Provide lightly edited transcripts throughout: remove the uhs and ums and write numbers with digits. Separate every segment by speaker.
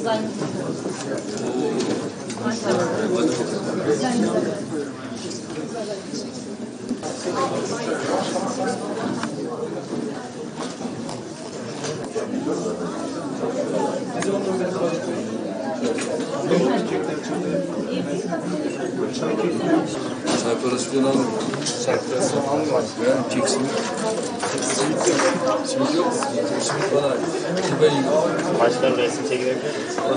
Speaker 1: Dizaynımızı yapıyoruz.
Speaker 2: Çay parası falan almıyor.
Speaker 3: Çay parası almıyor.
Speaker 2: Yani kek simit. Simit yok. Simit bana. Ben yiyorum.
Speaker 3: Başkanım resim çekilebilir mi?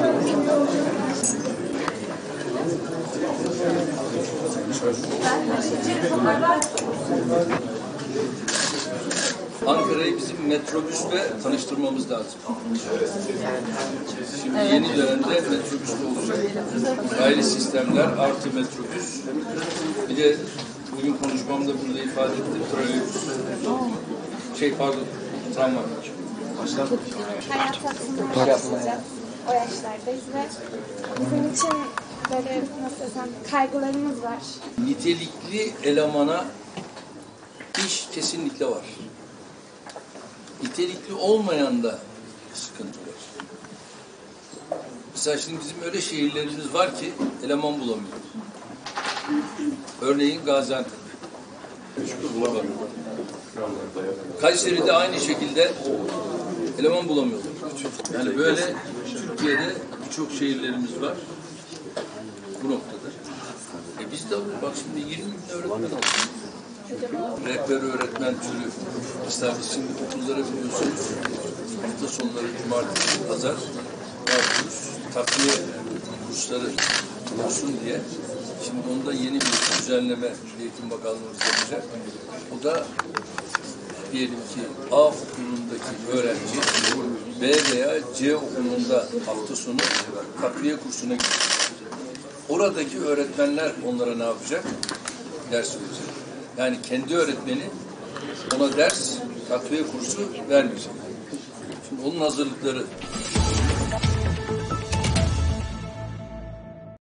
Speaker 2: Ankara'yı bizim metrobüsle tanıştırmamız lazım. Şimdi yeni dönemde metrobüsle olacak. Raylı sistemler artı metrobüs. Bir de bugün konuşmamda burada ifade ettim. Trolleybüs. Tramvay.
Speaker 4: Hayat aslında yaşayacağız. O yaşlardayız ve bizim için böyle nasıl desem kaygılarımız var.
Speaker 2: Nitelikli elemana iş kesinlikle var. Nitelikli olmayan da sıkıntı var. Mesela şimdi bizim öyle şehirlerimiz var ki eleman bulamıyoruz. Örneğin Gaziantep. Kayseri'de aynı şekilde eleman bulamıyorlar. Yani böyle Türkiye'de birçok şehirlerimiz var bu noktada. Biz de bak şimdi 20 bin öğretmen aldık. Rehber öğretmen türü. Mesela biz şimdi okullara biliyorsunuz hafta sonları, cumartesi, pazar yapıyoruz. Takviye kursları olsun diye. Şimdi onda yeni bir düzenleme Eğitim Bakanlığımız yapacak. O da diyelim ki A okulundaki öğrenci B veya C okulunda hafta sonu takviye kursuna gidecek. Oradaki öğretmenler onlara ne yapacak? Ders verecek. Yani kendi öğretmeni ona ders, takviye kursu vermeyecek. Şimdi onun hazırlıkları